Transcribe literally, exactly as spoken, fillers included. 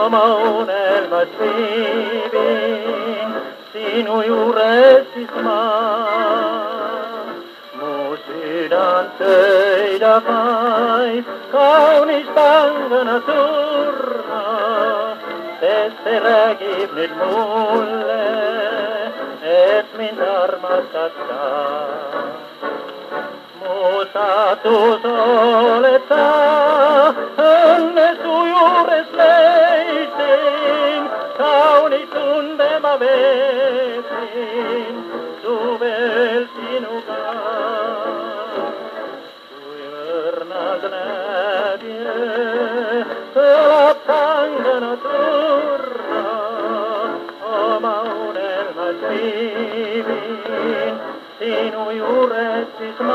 oma unelmas viibin, sinu juures siis ma. Mu sydän söidab vaid kaunistangana surma, sest see räägib nüüd mulle, et mind armastad sa. Mu saatus oled sa, õnne su juures leidsin, kaunis tunde ma veetsin, suvel sinuga. Kui õrnalt nägije, kõlab tangana turra, oma unelmas viibin, sinu juures siis ma.